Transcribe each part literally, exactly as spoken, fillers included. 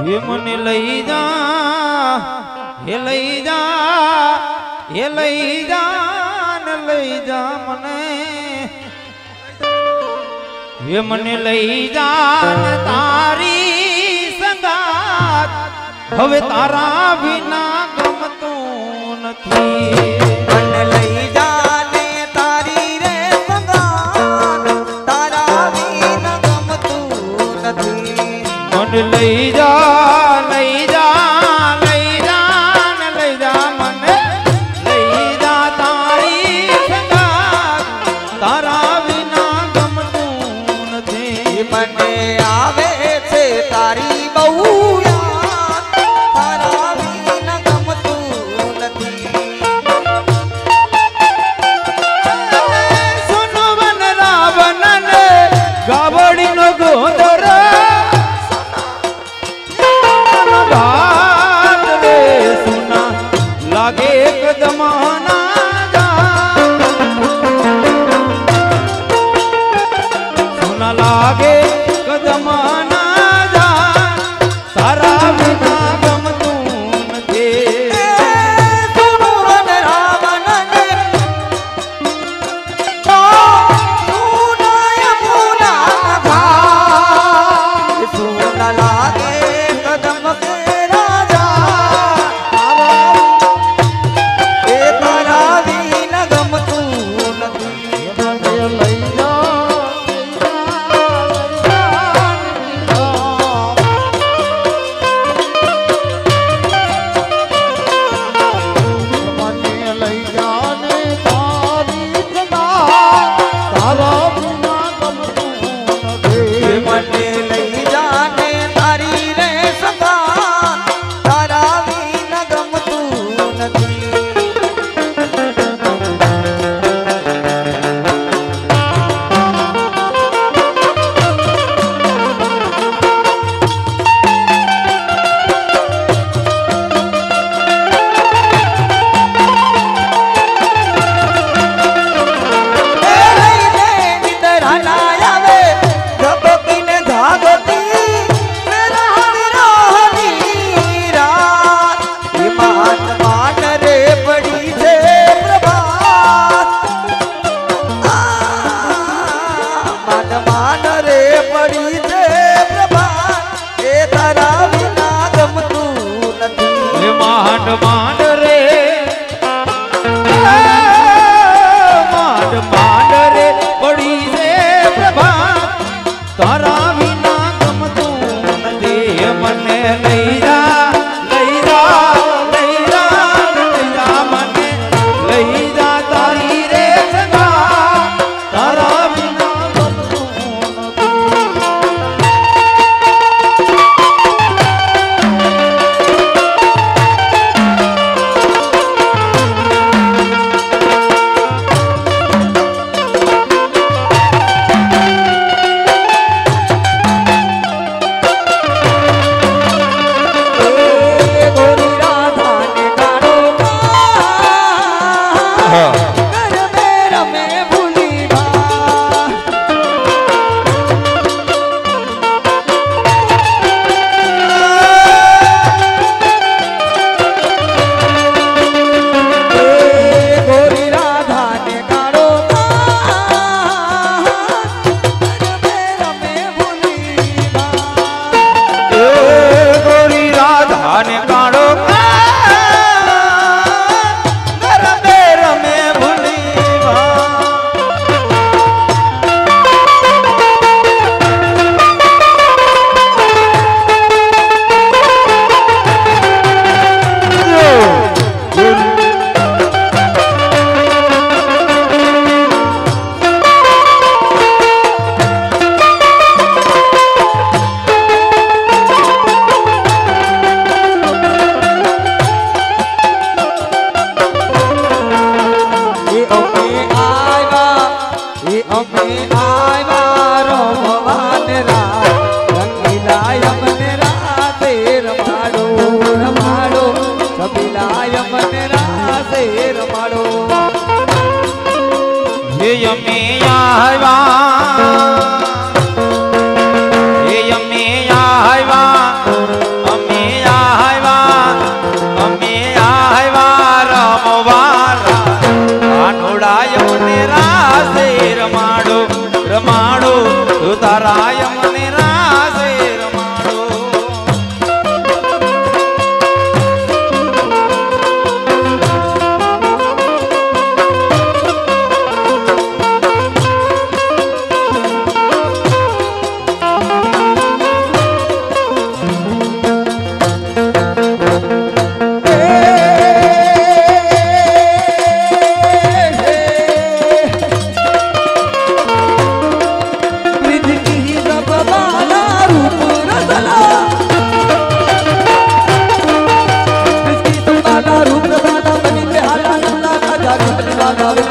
ये मन लई जा ये लई जा ये लई जा न लई जा मने ये मन लई जा न तारी संगात हवे तारा बिना गमतो नथी मन लई जा ने तारी रे संगात तारा बिना गमतो नथी मन लई जा लई जा लई जा न लई जा मन लई जा तारी संगात तारा बिना गमतो नथी मन आवे छे तारी बहु याद तारा बिना गमतो नथी सुनो मन रावण ने गावड़ी नो गोदर लागे कदमाना जा सुना लागे कदमाना जा तारा बिना गमतू नथी सुनो मन रावण ने ओ सुनाय मुना घा सुना लागे कदम के राजा मांड मांड रे मांड मांड रे बड़ी से प्रभा तारा बिना गमतू नथी मन लई जा लई जा लई जा लई जा मन लई जा तारी रे संगा तारा बिना गमतू यमे आवा हे यमे आवा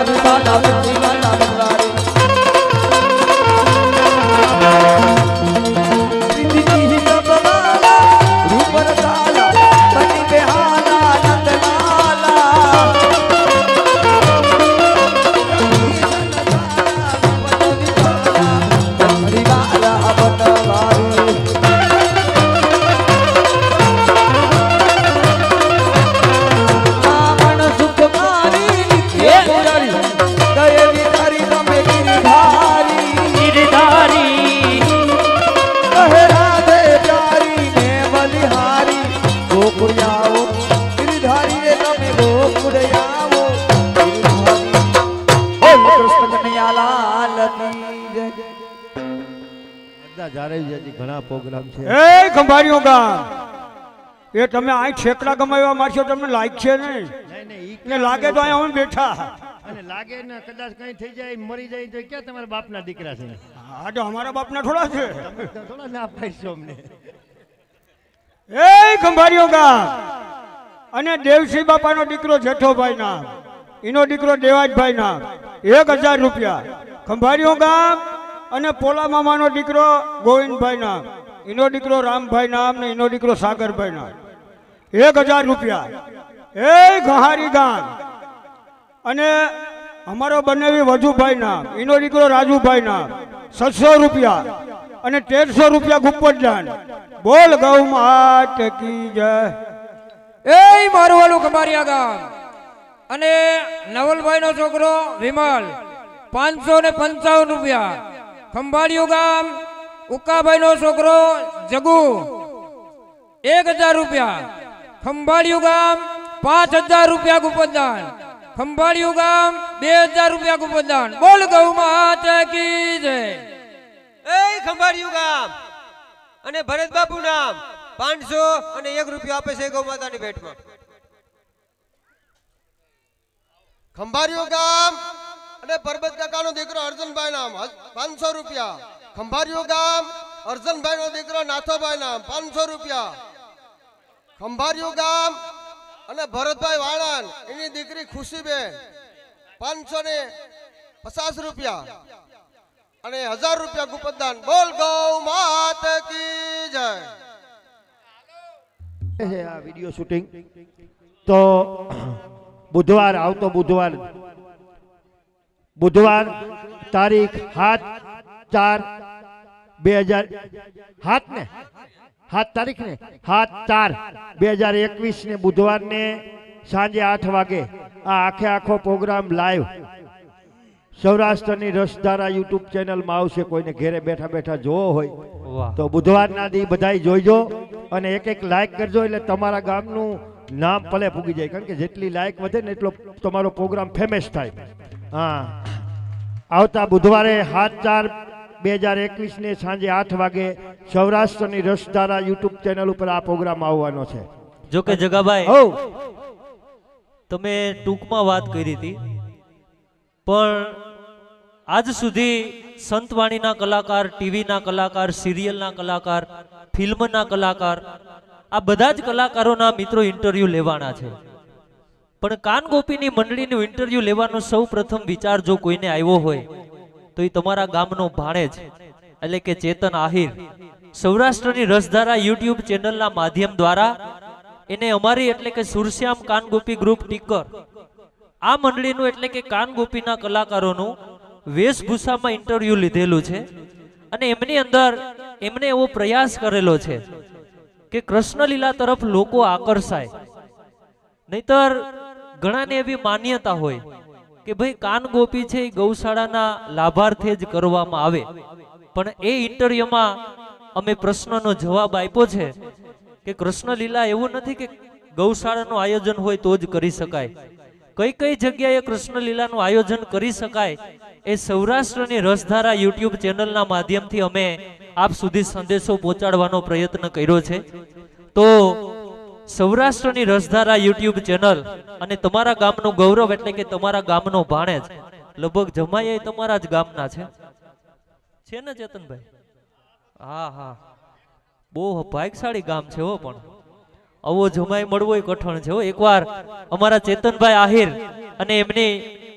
વિભાના વિભાના બંગારી ઘણા પ્રોગ્રામ છે એ ખંભાળિયો ગામ એ તમે આ છેકડા ગમાવ્યા મારશો તમને લાયક છે નહીં ને લાગે તો અહીંયા અમે બેઠા અને લાગે ને કદાચ કઈ થઈ જાય મરી જાય તો ક્યાં તમારા બાપના દીકરા છે હા તો અમારા બાપના થોડા છે થોડા ના પાઈશો અમને એ ખંભાળિયો ગામ અને દેવસિંહ બાપાનો દીકરો જેઠોભાઈ નામ એનો દીકરો દેવાજભાઈ નામ એક હજાર રૂપિયા ખંભાળિયો ગામ અને પોલા મામાનો દીકરો ગોવિંદભાઈ નામ એનો દીકરો રામભાઈ નામ ને એનો દીકરો સાગરભાઈ નામ એક હજાર રૂપિયા એ ગહારી ગામ અને અમારો બનેવી વધુભાઈ નામ એનો દીકરો રાજુભાઈ નામ છસો રૂપિયા અને તેરસો રૂપિયા ગુપ્પતદાન બોલ ગૌ માત કી જય એ મારું વાલું ખંભાળિયા ગામ અને નવલભાઈ નો છોકરો વિમલ પાંચસો ને પંચાવન રૂપિયા ખંભાળિયું ગામ ઉકાભાઈ નો છોકરો જગુ એક હજાર રૂપિયા ખંભાળિયું ગામ પાંચ હજાર રૂપિયા ગુપ્પતદાન ખંભાળિયું ગામ બે હજાર રૂપિયા ગુપ્પતદાન બોલ ગૌ માતા કી જય એ ખંભાળિયું ગામ અને ભરત બાપુ નામ પાંચસો અને એક રૂપિયો આપે છે ગૌ માતાની ભેટમાં ખંભાળિયું ગામ અને પરબત કાકાનો દીકરો અર્જુનભાઈ નામ પાંચસો રૂપિયા ખંભાળિયું ગામ અર્જુનભાઈ નો દીકરો નાથોભાઈ નામ પાંચસો રૂપિયા ખંભાળિયું ગામ અને ભરતભાઈ વાળાન એની દીકરી ખુશીબેન પાંચસો ને પચાસ રૂપિયા અને હજાર રૂપિયા ગુપ્પતદાન બોલ ગૌ માત કી જય આ વિડિયો શૂટિંગ તો બુધવાર આવતો બુધવાર બુધવાર તારીખ સાત ચાર બે હજાર સાત ને સાત તારીખ ને સાત ચાર બે હજાર એકવીસ ને બુધવાર ને સાંજે આઠ વાગે આ આખે આખો પ્રોગ્રામ લાઈવ સૌરાષ્ટ્રની રસધારા યુટ્યુબ ચેનલમાં આવશે. કોઈને ઘેરે બેઠા બેઠા જોવો હોય તો બુધવારના દી બધાય જોઈજો અને એક એક લાઈક કરજો એટલે તમારા ગામનું નામ ભલે પૂગી જાય, કારણ કે જેટલી લાઈક વધે ને એટલો તમારો પ્રોગ્રામ ફેમસ થાય. હા, આવતા બુધવારે સાત ચાર બે હજાર એકવીસ ને સાંજે આઠ વાગે સૌરાષ્ટ્રની રસધારા યુટ્યુબ ચેનલ ઉપર આ પ્રોગ્રામ આવવાનો છે. જો કે જગાભાઈ, હો તમે ટૂંકમાં વાત કરી હતી, પણ આજ સુધી સંતવાણીના કલાકાર, ટીવીના કલાકાર, સિરિયલના કલાકાર, ફિલ્મના કલાકાર, આ બધા જ કલાકારોના મિત્રો ઇન્ટરવ્યુ લેવાના છે. પણ કાનગોપીની મંડળીનું ઇન્ટરવ્યુ લેવાનો સૌ પ્રથમ વિચાર જો કોઈને આવ્યો હોય તો એ તમારા ગામનો ભાણેજ એટલે કે ચેતન આહિર સૌરાષ્ટ્રની રસધારા યુટ્યુબ ચેનલના માધ્યમ દ્વારા એને અમારી એટલે કે સુરશ્યામ કાનગોપી ગ્રુપ ટીકર આ મંડળીનું એટલે કે કાનગોપીના કલાકારોનું વેશભૂષામાં ઇન્ટરવ્યુ લીધેલું છે. અને એમની અંદર એમને એવો પ્રયાસ કરેલો છે કે કૃષ્ણલીલા તરફ લોકો આકર્ષાય. નહીતર ઘણાને એવી માન્યતા હોય કે ભાઈ કાનગોપી છે એ ગૌશાળાના લાભાર્થે જ કરવામાં આવે, પણ એ ઇન્ટરવ્યુમાં અમે પ્રશ્નનો જવાબ આપ્યો છે કે કૃષ્ણલીલા એવું નથી કે ગૌશાળાનું આયોજન હોય તો જ કરી શકાય. કઈ કઈ જગ્યાએ કૃષ્ણલીલાનું આયોજન કરી શકાય એ સૌરાષ્ટ્રની રસધારા યુટ્યુબ ચેનલના માધ્યમથી અમે આપ સુધી સંદેશો પહોંચાડવાનો પ્રયત્ન કર્યો છે. તો સૌરાષ્ટ્રની રસધારા યુટ્યુબ ચેનલ અને તમારા ગામનું ગૌરવ એટલે કે તમારા ગામનો ભાણેજ, લગભગ જમાઈ તમારા જ ગામના છે છે ને ચેતનભાઈ? હા હા, બહુ ભાગ્યશાળી ગામ છે હો. પણ આવો જમાઈ મળવો એ કઠણ છે હો. એકવાર અમારા ચેતનભાઈ આહિર અને એમની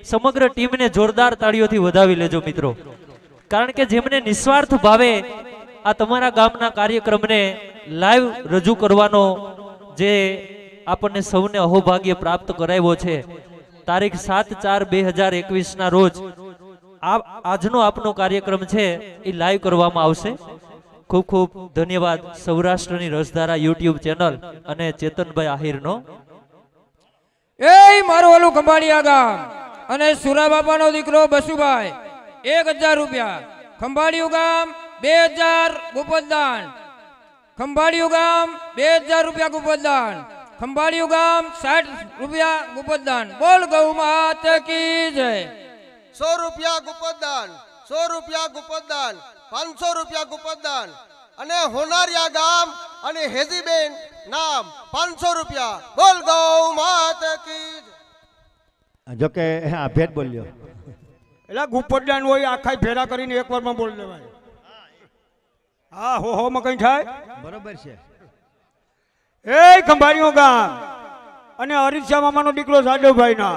સમગ્ર ટીમને જોરદાર તાળીઓથી વધાવી લેજો મિત્રો, કારણ કે જેમને નિસ્વાર્થ ભાવે આ તમારા ગામના કાર્યક્રમને લાઈવ રજૂ કરવાનો જે આપણને સૌને અહોભાગ્ય પ્રાપ્ત કરાવ્યો છે, તારીખ સાત ચાર બે હજાર એકવીસ ના રોજ આ આજનો આપનો કાર્યક્રમ છે એ લાઈવ કરવામાં આવશે. ખૂબ ખૂબ ધન્યવાદ સૌરાષ્ટ્રની રસધારા યુટ્યુબ ચેનલ અને ચેતનભાઈ આહિરનો. એ મારું ઓલું ખંભાળિયા ગામ અને સુરા બાપાનો દીકરો બસુભાઈ એક હજાર રૂપિયા. ખંભાળિયું ગામ બે હજાર ગુપતદાન. ખંભાળિયું ગામ બે હજાર રૂપિયા ગુપતદાન. ખંભાળિયું ગામ સાઠ રૂપિયા ગુપતદાન. બોલ ગૌ માત કી જય. સો રૂપિયા ગુપતદાન, સો રૂપિયા ગુપતદાન, પાંચસો રૂપિયા ગુપતદાન અને હોનારિયા ગામ અને હેજીબેન નામ પાંચસો રૂપિયા. બોલ ગૌ માત કી જય. જો કે હા ભેટ બોલ્યો એટલે ગુપ્પટદાન હોય આખા ફેરા કરીને એક વારમાં બોલ દેવાય. હા હો હો માં કઈ થાય બરોબર છે. એ ખંભાળિયો ગામ અને હરીશા મામાનો દીકરો સાડુભાઈ ના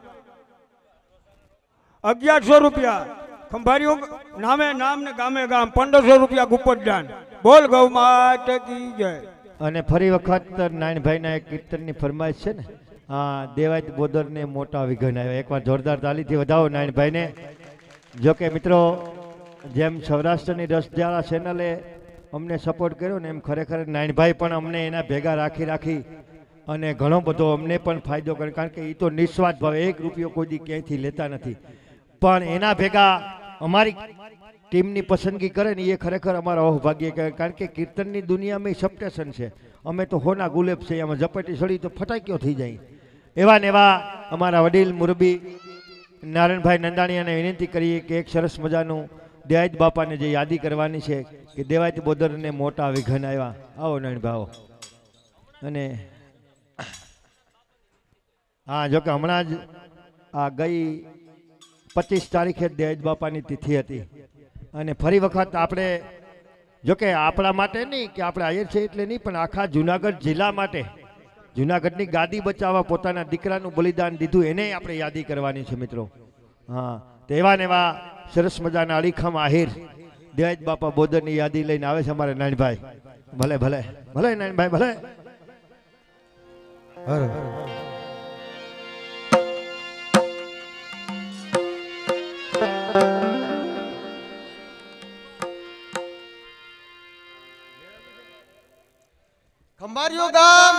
અગિયારસો રૂપિયા. ખંભાળિયો નામે નામ ને ગામે ગામ પંદરસો રૂપિયા ગુપ્પટદાન. બોલ ગૌ માત કી જય. અને ફરી વખત નાયણભાઈના એક કીર્તનની ફરમાઈશ છે ને, હા દેવાયત બોદરને મોટા વિઘન આવ્યા. એકવાર જોરદાર તાલીથી વધાવો નાયણભાઈને. જો કે મિત્રો જેમ સૌરાષ્ટ્રની રસધારા ચેનલે અમને સપોર્ટ કર્યો ને એમ ખરેખર નાયણભાઈ પણ અમને એના ભેગા રાખી રાખી અને ઘણો બધો અમને પણ ફાયદો કરે, કારણ કે એ તો નિસ્વાર્થ ભાવે એક રૂપિયો કોઈ દી ક્યાંયથી લેતા નથી, પણ એના ભેગા અમારી ટીમની પસંદગી કરે ને એ ખરેખર અમારા અહોભાગ્ય કહેવાય. કારણ કે કીર્તનની દુનિયામાં સપ્ટેશન છે, અમે તો હોના ગુલેબ છે, એમાં ઝપટી સડી તો ફટાક્યો થઈ જાય. એવા ને એવા અમારા વડીલ મુરબી નારાયણભાઈ નંદાણીયાને વિનંતી કરીએ કે એક સરસ મજાનું દેવાયત બાપાને જે યાદી કરવાની છે કે દેવાયત બોદરને મોટા વિઘન આવ્યા. આવો નારાયણભાઈ આવો. અને હા જો કે હમણાં જ આ ગઈ પચીસ તારીખે દેવાયત બાપાની તિથિ હતી અને ફરી વખત આપણે જો કે આપણા માટે નહીં કે આપણે આયર છે એટલે નહીં, પણ આખા જુનાગઢ જિલ્લા માટે જુનાગઢની ગાદી બચાવવા પોતાના દીકરાનું બલિદાન દીધું એને આપણે યાદી કરવાની છે મિત્રો. હા તો એવા ને એવા સરસ મજાના અડીખમ આહિર દેવાયત બાપા બોદરની યાદી લઈને આવે છે અમારે નાનભાઈ. ભલે ભલે ભલે નાનભાઈ ભલે. ખંભાળિયું ગામ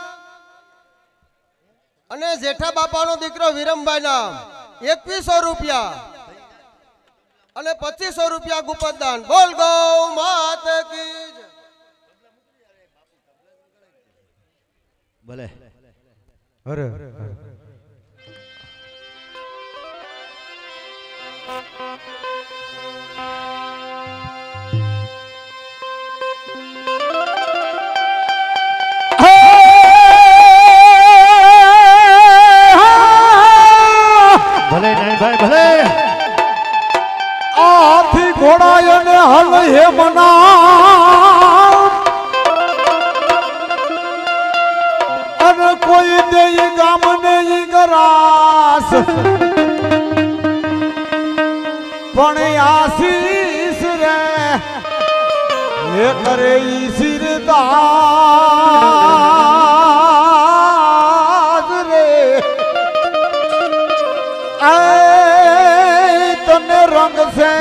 અને જેઠા બાપાનો દીકરો વિરમભાઈ નામ એકવીસો રૂપિયા અને પચીસો રૂપિયા ગુપતદાન. બોલ ગૌ માત કી જય. ભલે અરે ભલે નાનભાઈ ભલે. આથી ઘોડાય ને હલ હે મના અને કોઈ દે ગામ ને ઈ ગરાસ પણ આશીષ રે હે કરે ઈ સિરદાસ રે આય તને રંગ છે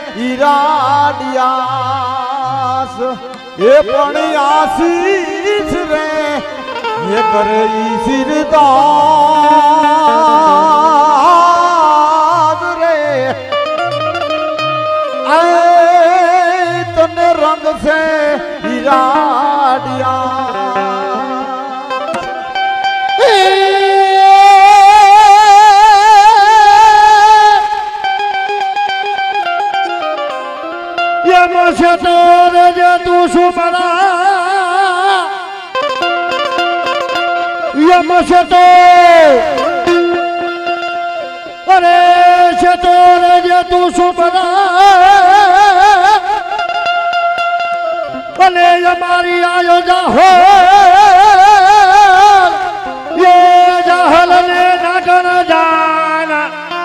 ઈરાડિયાસ એ પણ આશીષ રે એ કરે ઈ સિરદાસ રે આય તને રંગ છે ઈરાડિયાસ યમો છે તો રેજે તું શું પડા, યમો છે તો અરે છે તો રેજે તું શું પડા અને અમારી આયોજા હો ये जहल ने नगन जाना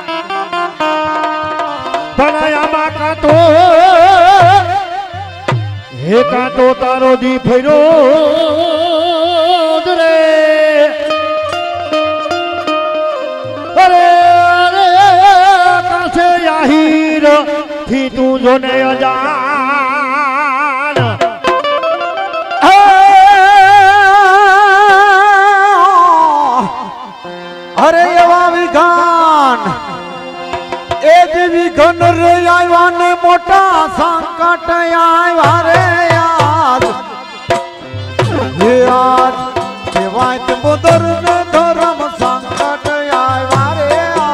કાંતો તારો દી ફર્યો રે અરે અરે કાસે આહીર થી તું જોને અજાન અરે એવા વિઘાન એ જ વિઘન રે આવ્યા ને મોટા સંકટ આવ્યા રે યાદ હે આજ કેવાય તે બોદર ને ધર્મ સંકટ આવ્યા રે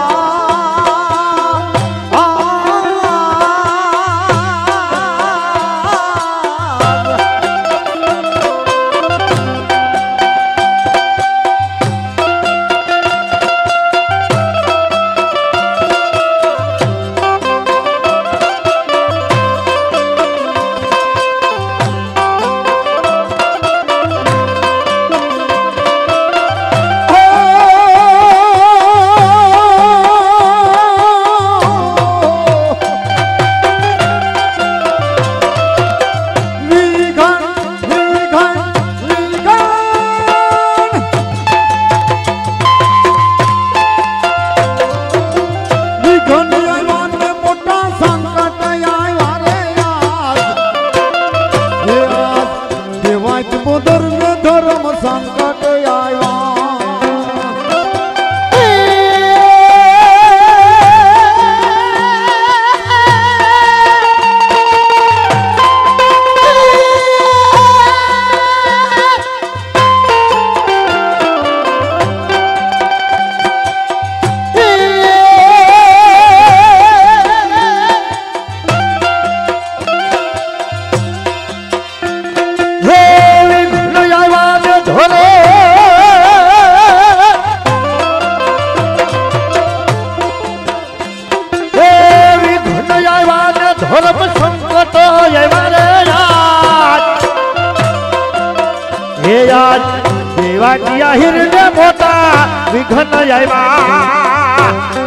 હિરને મોટા વિઘન આવ્યા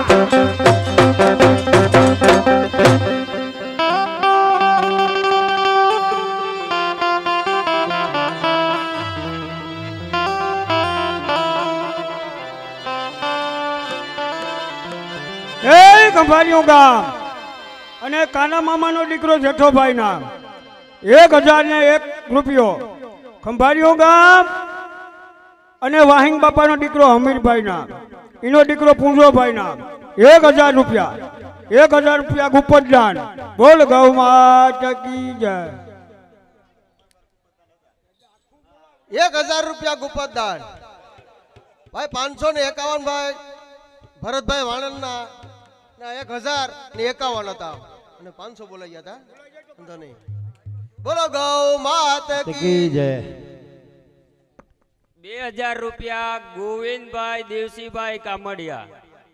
એ ખંભાળિયું ગામ અને કાના મામાનો દીકરો જેઠોભાઈ ના એક હજાર ને એક રૂપિયો ખંભાળિયું ગામ અને વાહિંગ બાપાનો દીકરો હમીરભાઈ ના એનો દીકરો પૂંજોભાઈ ના એક હજાર રૂપિયા એક હજાર રૂપિયા ગુપ્પતદાન બોલ ગૌ માતા કી જય એક હજાર રૂપિયા ગુપ્પતદાન ભાઈ પાંચસો ને એકાવન ભાઈ ભરતભાઈ વાણંદના ના એક હજાર ને એકાવન હતા અને પાંચસો બોલાઈ ગયા હતા વાંધો નહીં બોલો ગૌ માતા કી જય બે હજાર રૂપિયા ગોવિંદભાઈ દેવસીભાઈ કામડિયા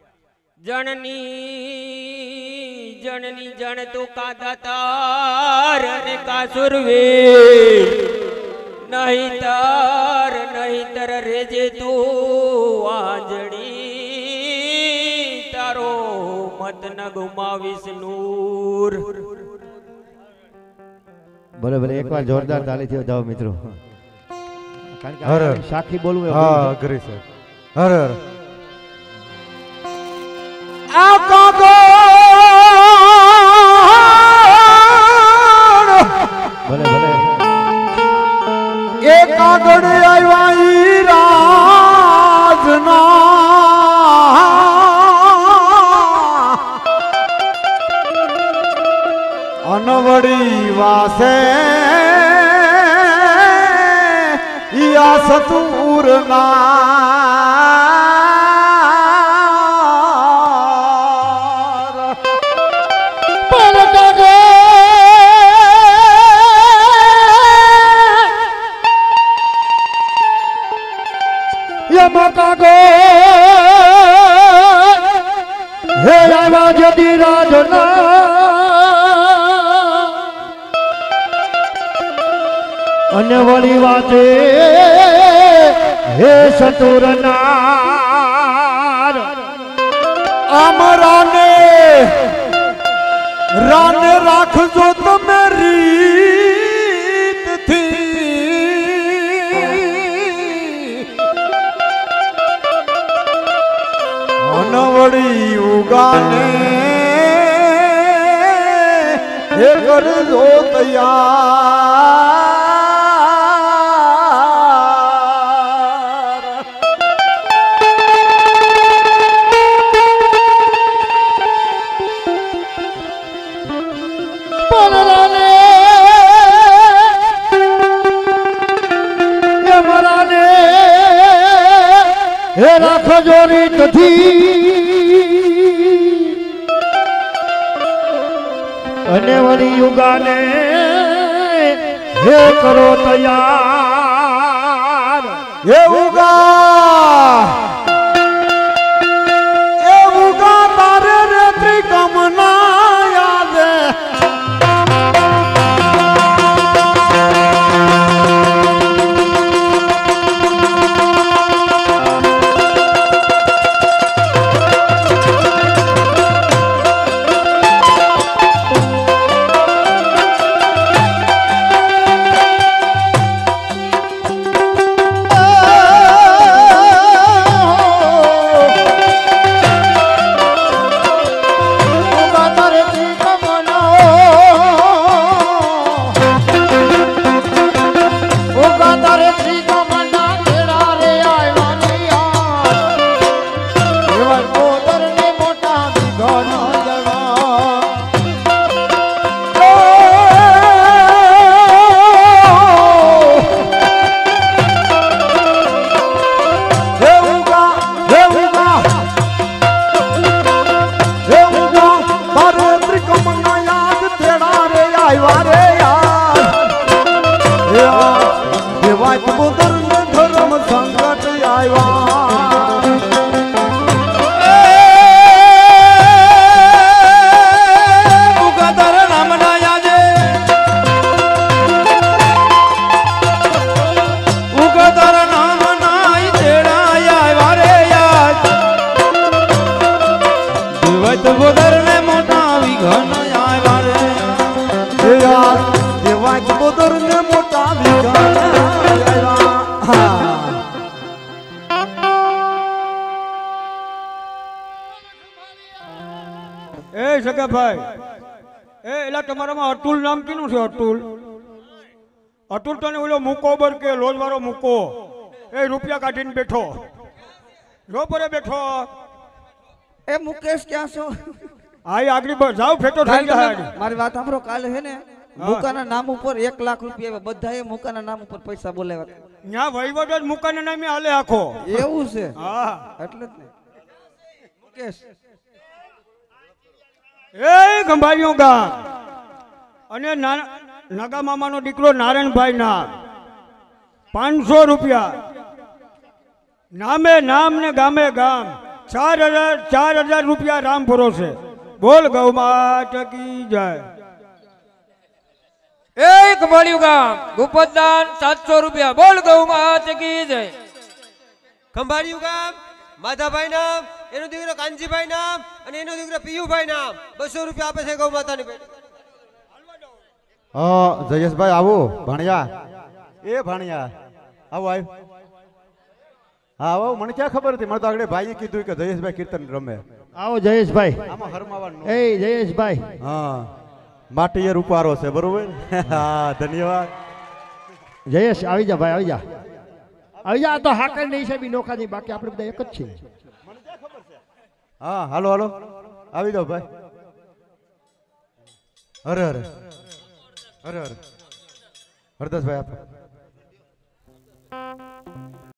જણની જણની જણ તું કાદાતાર અને કાસુરવીર નહીં તાર નહીં તર રેજે તું આંજણી તારો મત ન ગુમાવીશ નૂર ભલે ભલે એકવાર જોરદાર તાળીથી વધાવો મિત્રો કારણ કે સાખી બોલવું હા કરી છે હર હર આ કાગળ ભલે ભલે એ કાગળ આવ્યા ઈ રાજના અનવડી વાસે યા સતુર ના પલટા ગે યમકા ગો હે આવ્યા જદી રાજના અને વળી વાતે હે સતુરનાર આમ રાને રાને રાખજો તમે રીત ઉગાને હે કરજો તૈયાર પરરાને એ મરાને હે રાખજો રીતથી અને વળી યુગાને હે કરો તૈયાર હે ઉગા એ ઉગા તારે રે ત્રિકમના યાદે ધર્મ સંકટ આવ્યા ઉગાતાર નામ ના યાજે ઉગાતાર નામ નાઈ તેડાયા વારે યાદ દેવાય તો બોદર ને મોટા વિઘન આવ્યા રે દેવાય બોદર ને મોટા વિઘન એ સગાભાઈ એ એલા તમારામાં અતુલ નામ કીનું છે અતુલ અતુલ તને ઓલો મૂકો બર કે લોજ વાળો મૂકો એ રૂપિયા કાઢીને બેઠો જો પરે બેઠો એ મુકેશ ક્યાં છો આઈ આગળ બ- જાઓ ફેટો થઈ જાય મારી વાત સાંભળો કાલે હે ને મુકાના નામ ઉપર એક લાખ રૂપિયા બધાએ મુકાના નામ ઉપર પૈસા બોલાવ્યા ત્યાં વહીવટ જ મુકાના નામે હાલે આખો એવું છે હા એટલે જ ને મુકેશ એ ગંભાઈઓ ગામ અને ના- નાગા મામાનો દીકરો નારાયણભાઈ ના પાંચસો રૂપિયા નામે નામ ને ગામે ગામ ચાર હજાર ચાર હજાર રૂપિયા રામ ભરોસે બોલ ગૌ માતા કી જય એ કમાળિયું ગામ ગુપતદાન સાતસો રૂપિયા બોલ ગૌ માતા કી જય ખંભાળિયું ગામ માધાભાઈ નામ એનો દીકરો કાનજીભાઈ નામ અને એનો દીકરો પિયુભાઈ નામ બસો રૂપિયા આપે છે ગૌ માતાની ભેટ હા જયેશભાઈ આવો ભાણિયા એ ભાણિયા આવો આવ હા આવો મને ક્યાં ખબર હતી મને તો આગળ ભાઈએ કીધું કે જયેશભાઈ કીર્તન રમે આવો જયેશભાઈ આમાં હરમાવાનું એ જયેશભાઈ હા માટીએ રૂપારો છે બરોબર હા ધન્યવાદ જયેશ આવી જા ભાઈ આવી જા આવી જા આ તો હાકર નહીં છે બી નોખા નહીં બાકી આપણે બધા એક જ છીએ હા હાલો હાલો આવી જાઓ ભાઈ હરે હરે હરે હરે હરદાસભાઈ આપો